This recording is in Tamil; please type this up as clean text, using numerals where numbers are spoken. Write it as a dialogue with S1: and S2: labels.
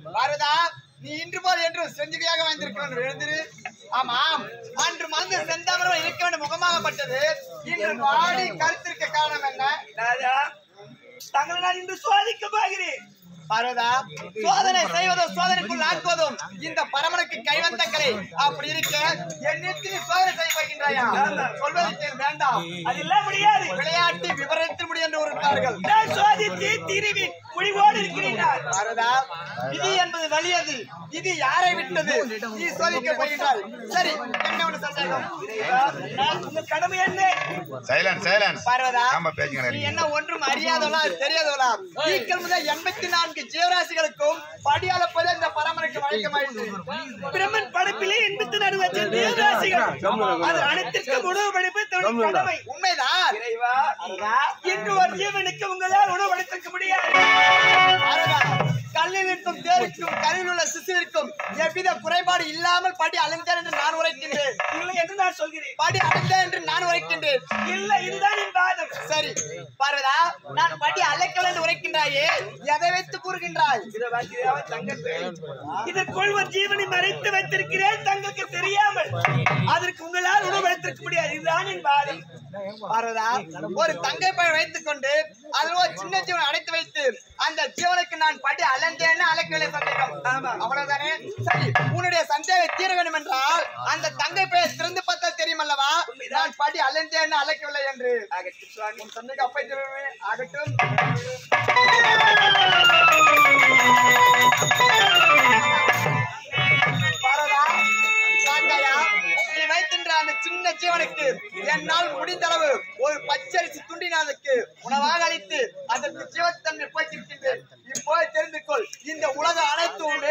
S1: பாரதா நீ இன்று போல் என்று செஞ்சுகையாக வந்திருக்கிறோம் எழுந்திரு. ஆமாம், அன்று மறந்து செந்தாமரம் இருக்க வேண்டும் முகமாகப்பட்டது. இன்று பாடி கருத்திருக்க காரணம் என்ன?
S2: தங்களை நான் இன்று சோதிக்க போகிறேன்.
S1: பார்வதா, சோதனை செய்வதும் சோதனைக்குள் ஆக்குவதும் இந்த பரமனுக்கு கைவந்த கலை. அப்படி இருக்க என்னிற்கு நீ சோதனை செய்ய போகின்றாயா? சொல்வதற்கு வேண்டாம்,
S2: அதெல்லாம் முடியாது.
S1: விளையாட்டு விவரத்தில் முடியும் என்று கூறுகிறார்கள்.
S2: நான் சோதித்து திருவின் முடிவோடு இருக்கிறீர்கள்.
S1: பார்வதா, இது என்பது வலியது. இது யாரை விட்டது? நீ சோதிக்க போகின்றாய். சரி, என்ன ஒன்று சந்தேகம்?
S2: உங்க கடமை என்ன?
S1: பார்வதா, நீ என்ன ஒன்றும் அறியாதவளா தெரியாதவளா? ஈக்கள் முதல் 84 ஜீவராசிகளுக்கும் படியால போல இந்த பரமனுக்கு வழக்கமாயிற்று.
S2: பிரம்மன் படைப்பிலே 84 ஜீவராசிகள். அது அனைத்திற்கும் உணவு படைப்பு தன்னுடைய கடமை.
S1: உண்மைதான்.
S2: இன்று ஒரு ஜீவனுக்கு உங்களால் உணவு படைத்திருக்க முடியாது.
S1: கல்லில் இருக்கும் தேருக்கும் கல்லில் உள்ள சிசுவிற்கும் எவ்வித குறைபாடு இல்லாமல் படி அலைந்தேன் என்று நான் உரைக்கின்றேன்.
S2: இல்லை என்று நான் சொல்கிறேன்.
S1: படி அலைந்தேன் என்று நான் உரைக்கின்றேன்.
S2: இல்லை, இதுதான் என் வாதம்.
S1: சரி பார்வதா, நான் படி அலைக்கல் என்று உரைக்கின்றாயே, எதை வைத்து கூறுகின்றாய்?
S2: இதற்குள் ஒரு ஜீவனை மறைத்து வைத்திருக்கிறேன், தங்களுக்கு தெரியாமல். அதற்கு உங்களால் உணவு வைத்திருக்க முடியாது. இதுதான் என் வாதம்.
S1: பார்வதா, ஒரு தங்கை பழம் வைத்துக் கொண்டு அதில் ஒரு சின்ன ஜீவனை அடைத்து வைத்து அந்த ஜீவனுக்கு நான் படி அலைந்தேன்னு அழைக்கவில்லை. சந்தேகம் அவ்வளவுதானே? சரி, உன்னுடைய சந்தேகம் தீர வேண்டும் என்றால் அந்த தங்கை பெயர் திறந்து பார்த்தால் தெரியும் அல்லவா நான் படி அலைந்தேன்னு அழைக்கவில்லை என்று. உன் சந்தேகம் அப்பை தெரியுமே. ஆகட்டும். பார்வதா, தாங்காயா, நீ வைத்தின்ற அந்த சின்ன ஜீவனுக்கு என்னால் முடிந்த அளவு ஒரு பச்சரிசி துண்டினாலுக்கு உணவாக அளித்து அதற்கு ஜீவத்தன்மை போய்த்திருக்கின்றேன். இப்போது தெரிந்து கொள், இந்த உலக அனைத்து